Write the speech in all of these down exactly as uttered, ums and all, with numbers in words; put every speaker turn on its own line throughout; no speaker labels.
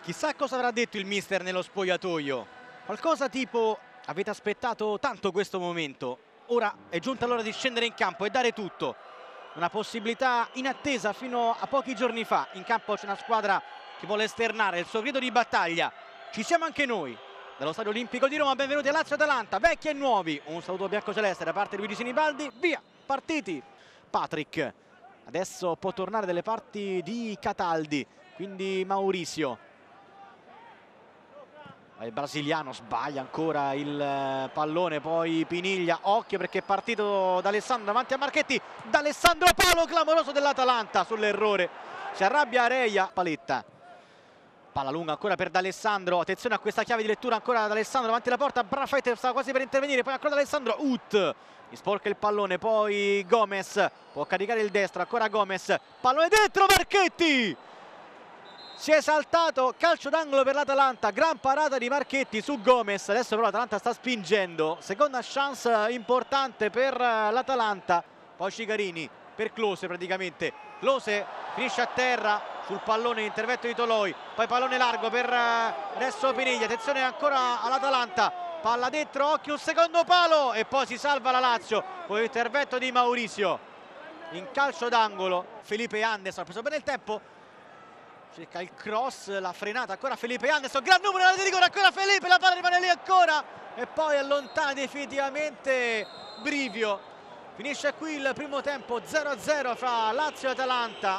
Chissà cosa avrà detto il mister nello spogliatoio. Qualcosa tipo: avete aspettato tanto questo momento, ora è giunta l'ora di scendere in campo e dare tutto. Una possibilità inattesa fino a pochi giorni fa. In campo c'è una squadra che vuole esternare il suo grido di battaglia. Ci siamo anche noi. Dallo Stadio Olimpico di Roma, benvenuti a Lazio-Atalanta, vecchi e nuovi. Un saluto biancoceleste da parte di Luigi Sinibaldi. Via, partiti. Patrick adesso può tornare dalle parti di Cataldi, quindi Mauricio. Il brasiliano sbaglia ancora il pallone, poi Piniglia, occhio perché è partito D'Alessandro davanti a Marchetti, D'Alessandro, palo clamoroso dell'Atalanta sull'errore, si arrabbia Reia, Paletta, palla lunga ancora per D'Alessandro, attenzione a questa chiave di lettura ancora D'Alessandro davanti alla porta, Brafete stava quasi per intervenire, poi ancora D'Alessandro, Ut, mi sporca il pallone, poi Gomez, può caricare il destro, ancora Gomez, pallone dentro, Marchetti! Si è saltato, calcio d'angolo per l'Atalanta, gran parata di Marchetti su Gomez, adesso però l'Atalanta sta spingendo, seconda chance importante per l'Atalanta, poi Cigarini per Klose praticamente, Klose finisce a terra sul pallone, intervento di Toloi, poi pallone largo per adesso Piniglia, attenzione ancora all'Atalanta, palla dentro, occhio un secondo palo e poi si salva la Lazio con l'intervento di Mauricio in calcio d'angolo. Felipe Anderson ha preso bene il tempo, cerca il cross, la frenata ancora Felipe Anderson, gran numero di rigore, ancora Felipe, la palla rimane lì ancora e poi allontana definitivamente Brivio. Finisce qui il primo tempo, zero a zero fra Lazio e Atalanta.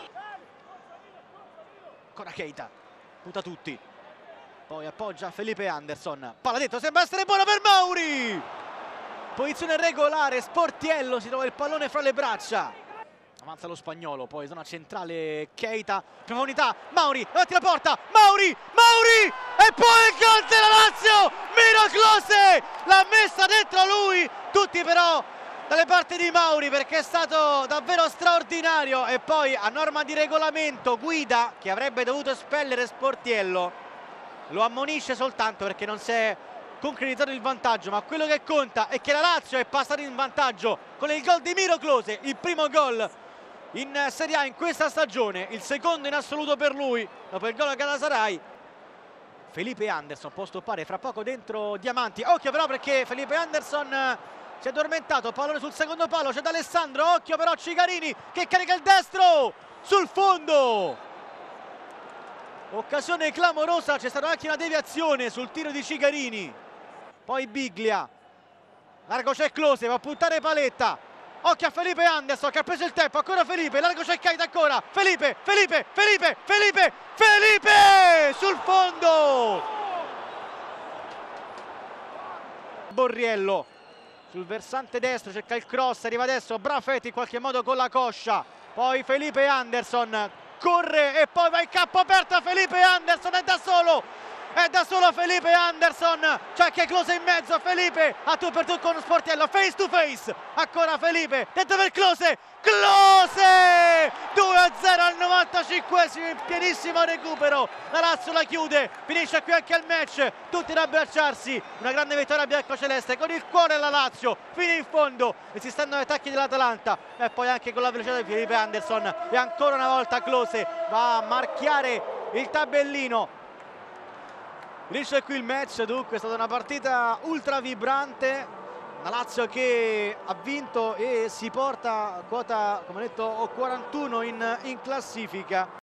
Ancora Keita, punta tutti, poi appoggia Felipe Anderson, palla dentro, sembra essere buona per Mauri, posizione regolare, Sportiello, si trova il pallone fra le braccia. Avanza lo spagnolo, poi zona centrale Keita, profondità, Mauri, davanti alla porta, Mauri, Mauri, e poi il gol della Lazio, Miro Klose, l'ha messa dentro lui, tutti però dalle parti di Mauri perché è stato davvero straordinario e poi a norma di regolamento Guida, che avrebbe dovuto espellere Sportiello, lo ammonisce soltanto perché non si è concretizzato il vantaggio, ma quello che conta è che la Lazio è passata in vantaggio con il gol di Miro Klose, il primo gol in Serie A in questa stagione, il secondo in assoluto per lui dopo il gol a Galatasaray. Felipe Anderson può stoppare fra poco dentro Diamanti, occhio però perché Felipe Anderson si è addormentato, pallone sul secondo palo, c'è D'Alessandro, occhio però Cigarini che carica il destro sul fondo, occasione clamorosa, c'è stata anche una deviazione sul tiro di Cigarini, poi Biglia, largo c'è Klose, va a puntare Paletta, occhio a Felipe Anderson che ha preso il tempo, ancora Felipe, largo c'è Keita ancora, Felipe, Felipe, Felipe, Felipe, Felipe sul fondo, Borriello sul versante destro, cerca il cross, arriva adesso Brafetti in qualche modo con la coscia, poi Felipe Anderson corre e poi va in campo aperto, Felipe Anderson è da solo, è da solo Felipe Anderson, c'è che Klose in mezzo, Felipe a tu per tu con Sportiello, face to face, ancora Felipe, dentro per Klose, Klose, due a zero al novantacinquesimo in pienissimo recupero, la Lazio la chiude, finisce qui anche il match, tutti ad abbracciarsi, una grande vittoria biancoceleste con il cuore alla Lazio, fino in fondo, e si stanno agli attacchi dell'Atalanta, e poi anche con la velocità di Felipe Anderson, e ancora una volta Klose va a marchiare il tabellino. Finisce qui il match, dunque è stata una partita ultra vibrante, la Lazio che ha vinto e si porta quota, come detto, quarantuno in, in classifica.